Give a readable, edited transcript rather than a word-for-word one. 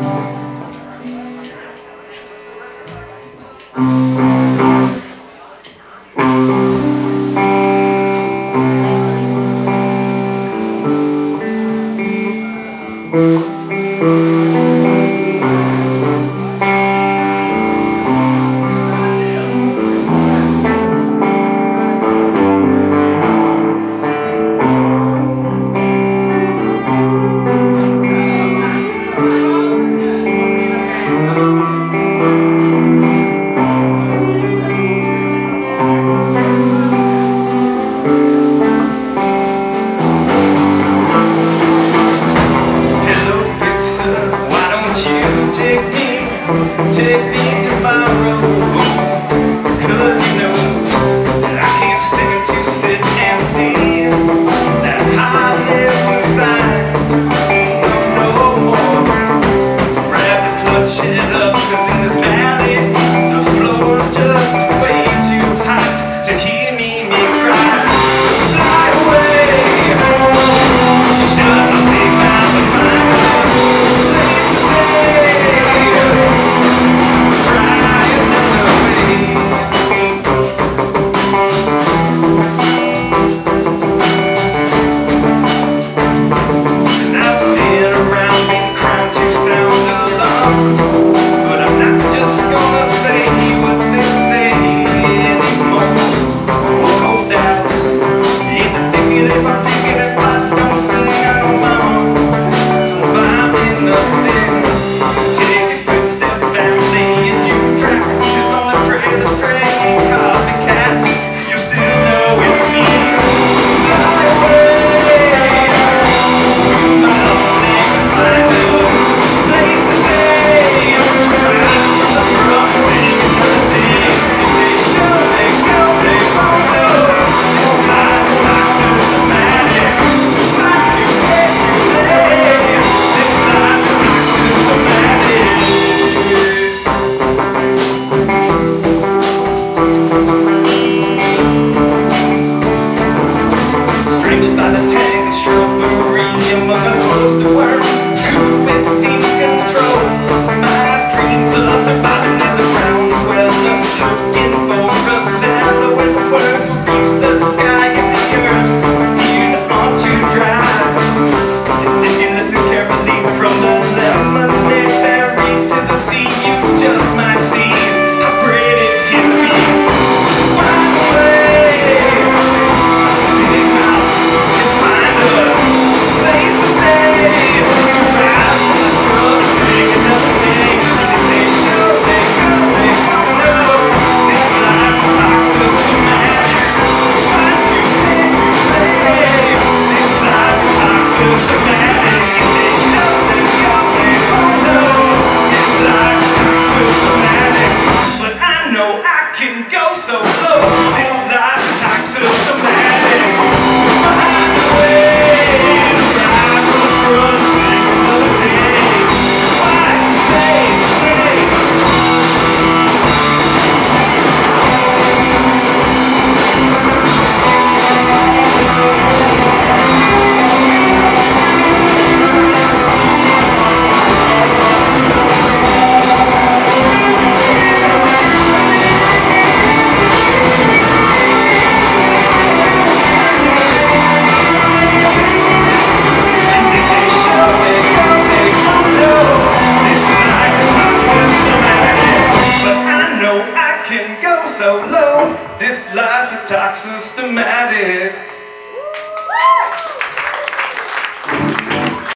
Take me tomorrow, 'cause you know that I can't stand to sit and see that I live inside. No more. Grab the clutch, head up, 'cause in this valley the floor's just way too hot to hear me cry. Fly away, shut my big mouth and find a place to stay. By the tangled shrubbery among a host of worms, who it seems controls my dreams of surviving in the ground. Well, I'm looking for a silhouette of words will reach the sky and the earth. Ears aren't too dry, and if you listen carefully from the lemonade berry to the sea, you just might see how great it can be. Can go so low. This life is like systematic. To find a way to ride from the scrub and sing another day. Why stay? Can go so low. This life is toxic systematic.